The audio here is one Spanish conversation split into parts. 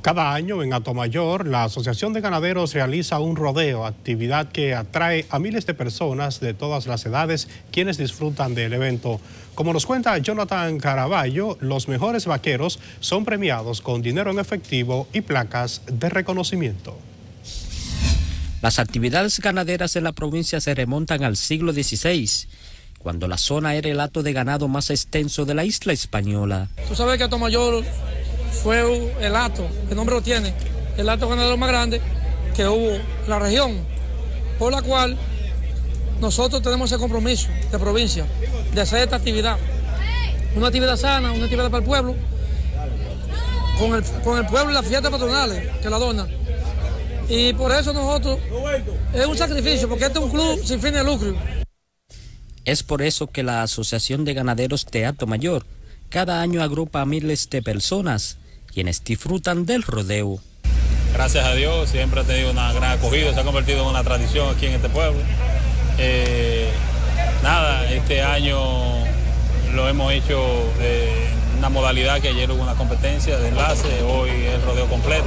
Cada año en Atomayor, la Asociación de Ganaderos realiza un rodeo, actividad que atrae a miles de personas de todas las edades, quienes disfrutan del evento. Como nos cuenta Jonathan Caraballo, los mejores vaqueros son premiados con dinero en efectivo y placas de reconocimiento. Las actividades ganaderas en la provincia se remontan al siglo XVI, cuando la zona era el hato de ganado más extenso de la isla española. Tú sabes que Atomayor fue el hato, el nombre lo tiene, el hato ganadero más grande que hubo en la región, por la cual nosotros tenemos ese compromiso de provincia de hacer esta actividad, una actividad sana, una actividad para el pueblo, con el pueblo y las fiestas patronales que la donan. Y por eso nosotros, es un sacrificio, porque este es un club sin fin de lucro. Es por eso que la Asociación de Ganaderos de Atomayor cada año agrupa a miles de personas quienes disfrutan del rodeo. Gracias a Dios, siempre ha tenido una gran acogida, se ha convertido en una tradición aquí en este pueblo. Este año lo hemos hecho de una modalidad que ayer hubo una competencia de enlace, hoy el rodeo completo.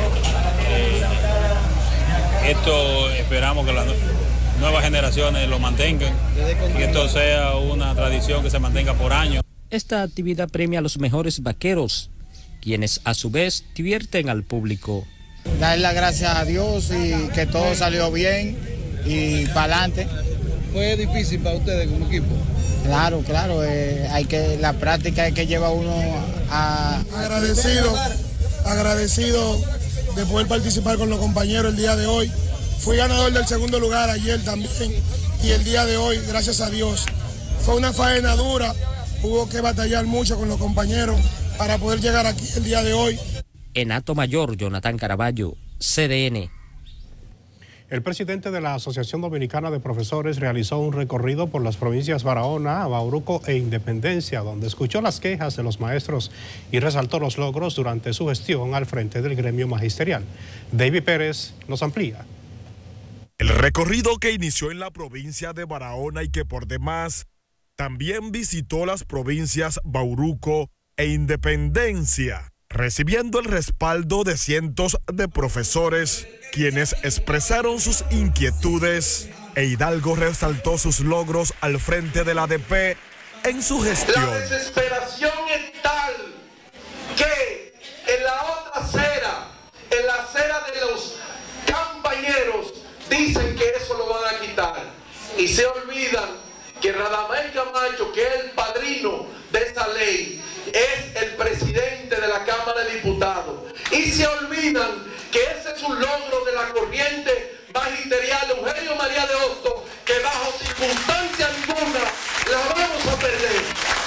Esto esperamos que las nuevas generaciones lo mantengan, que esto sea una tradición que se mantenga por años. Esta actividad premia a los mejores vaqueros, quienes a su vez divierten al público. Dar las gracias a Dios y que todo salió bien y para adelante. ¿Fue difícil para ustedes como equipo? Claro, la práctica es que lleva uno a... Agradecido de poder participar con los compañeros el día de hoy. Fui ganador del segundo lugar ayer también y el día de hoy, gracias a Dios. Fue una faena dura, hubo que batallar mucho con los compañeros para poder llegar aquí el día de hoy. En Atomayor, Jonathan Caraballo, CDN. El presidente de la Asociación Dominicana de Profesores realizó un recorrido por las provincias Barahona, Bauruco e Independencia, donde escuchó las quejas de los maestros y resaltó los logros durante su gestión al frente del gremio magisterial. David Pérez nos amplía. El recorrido que inició en la provincia de Barahona y que por demás también visitó las provincias Bauruco e Independencia, recibiendo el respaldo de cientos de profesores, quienes expresaron sus inquietudes, e Hidalgo resaltó sus logros al frente de la ADP en su gestión. La desesperación es tal que en la otra acera, en la acera de los compañeros, dicen que eso lo van a quitar y se olvidan que Radamel Camacho, que es el padrino de esa ley, es el presidente de la Cámara de Diputados, y se olvidan que ese es un logro de la corriente magisterial de Eugenio María de Hostos, que bajo circunstancia ninguna la vamos a perder.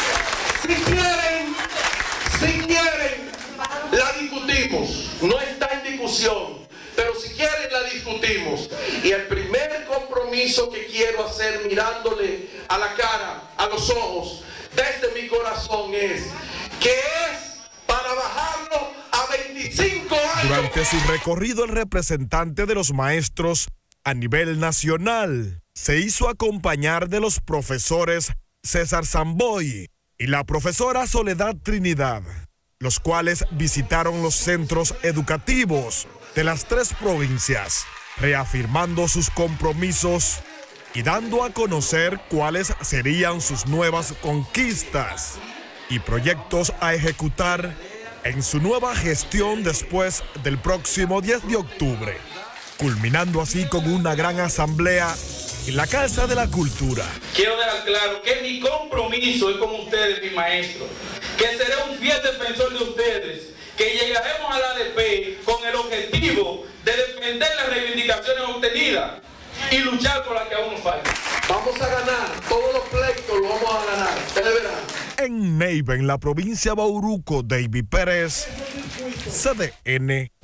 Si quieren, la discutimos, no está en discusión, pero si quieren la discutimos. Y el primer compromiso que quiero hacer mirándole a la cara, a los ojos, desde mi corazón es para bajarlo a 25 años. Durante su recorrido, el representante de los maestros a nivel nacional se hizo acompañar de los profesores César Samboy y la profesora Soledad Trinidad, los cuales visitaron los centros educativos de las tres provincias, reafirmando sus compromisos y dando a conocer cuáles serían sus nuevas conquistas y proyectos a ejecutar en su nueva gestión después del próximo 10 de octubre, culminando así con una gran asamblea en la Casa de la Cultura. Quiero dejar claro que mi compromiso es con ustedes, mis maestros, que seré un fiel defensor de ustedes, que llegaremos a la ADP con el objetivo de defender las reivindicaciones obtenidas y luchar por las que aún nos faltan. Vamos a ganar, todos los pleitos los vamos a ganar, ustedes verán. En Neiva, en la provincia de Bauruco, David Pérez, CDN.